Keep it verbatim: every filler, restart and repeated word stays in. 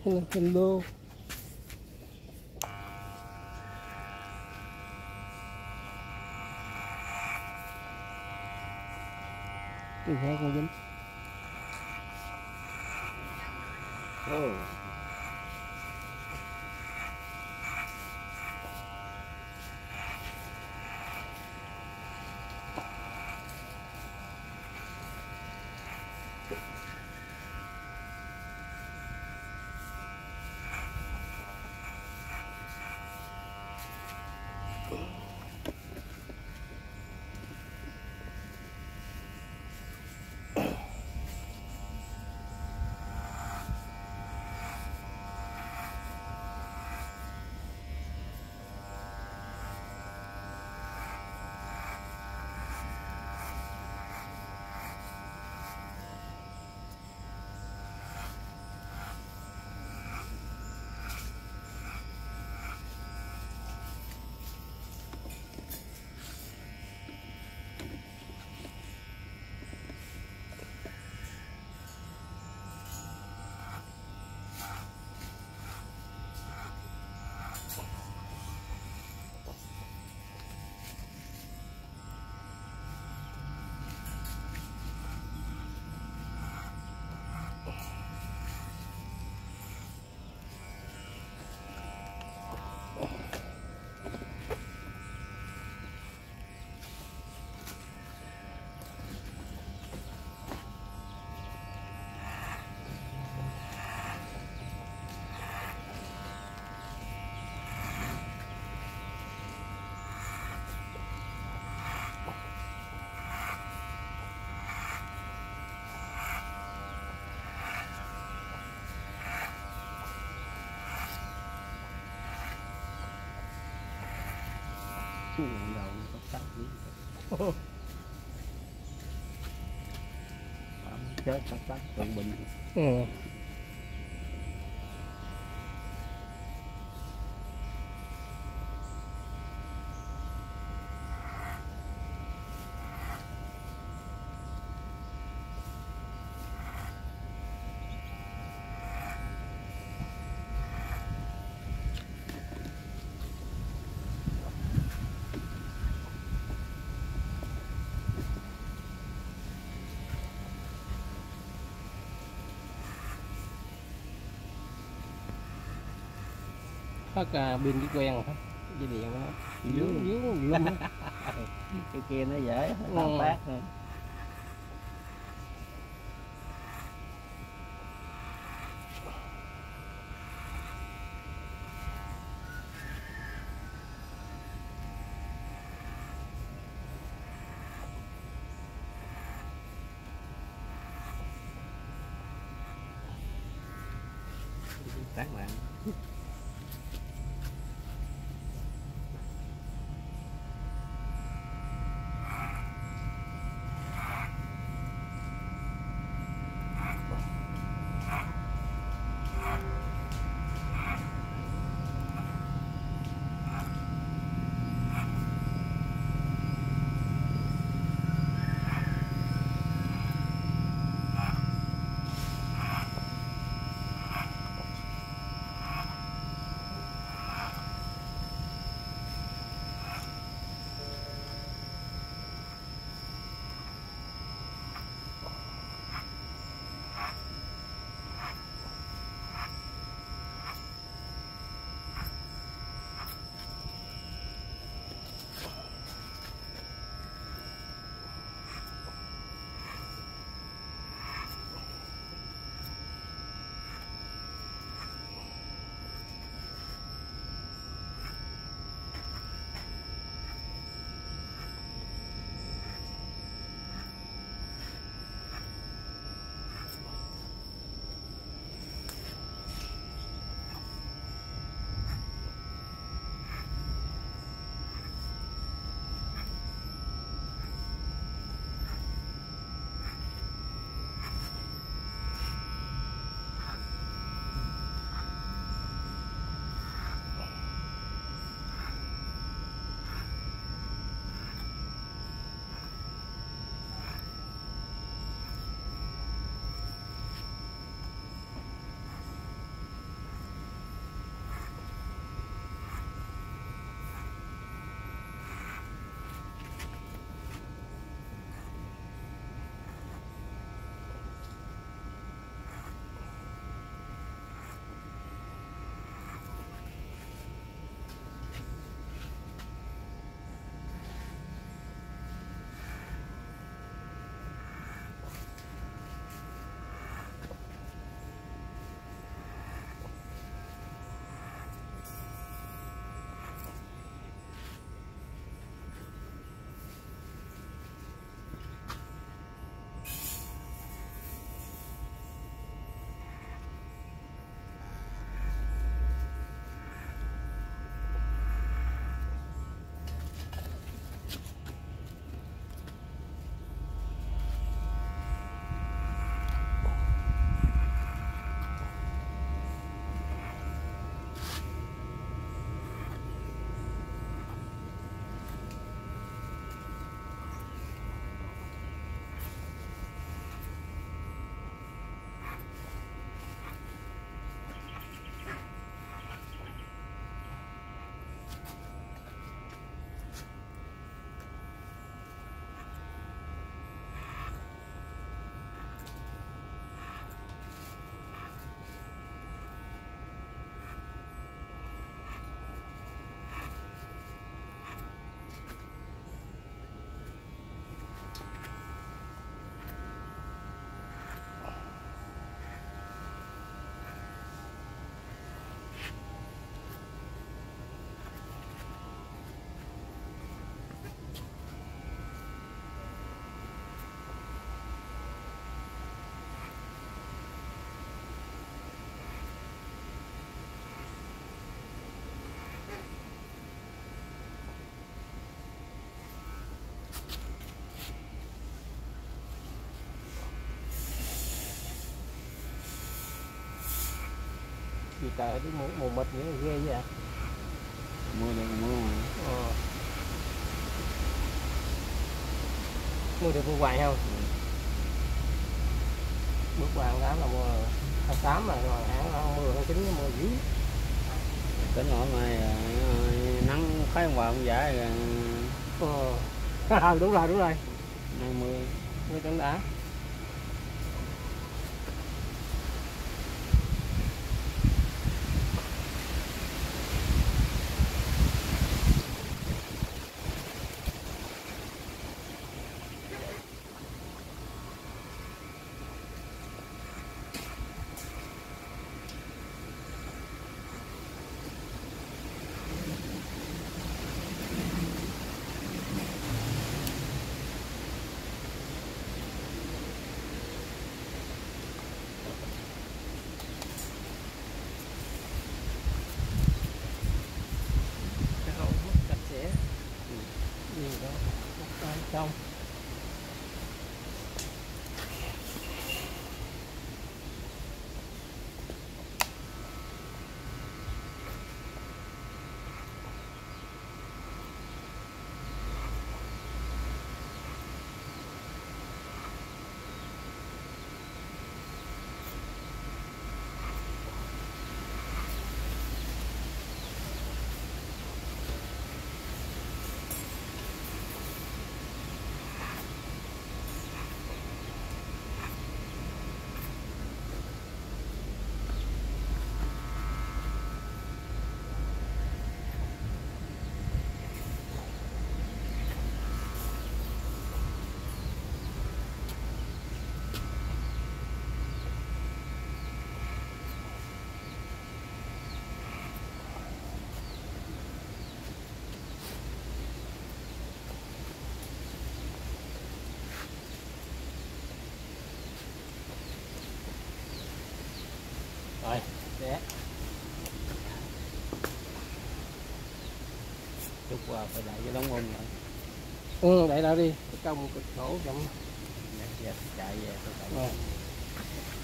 Nintendo. Cái hai con dính. Oh. Đầu có sắc gì. Chết sắc sắc tự bình. Ừ. Hết uh, pin cái quen rồi hết dây điện đó dướng dướng lum Cái kia nó dễ thao ừ. tác thôi. Tắt lại. gì trời cái mù, mù mịt nữa ghê vậy. Mua được mua mà. Ờ. Mua được mua hoài không? Ừ. Bước qua tháng tám là mua tháng tám là rồi tháng mười tháng chín mua dữ. Tính ở ngoài nắng khói qua không giả rồi. Ờ. Đúng rồi đúng rồi. hai mươi. Mua trứng đá. Xong rồi để Chút qua phải lại cái đống bông rồi. ừ để đó đi cái công cực khổ chậm Chạy về chạy về. rồi.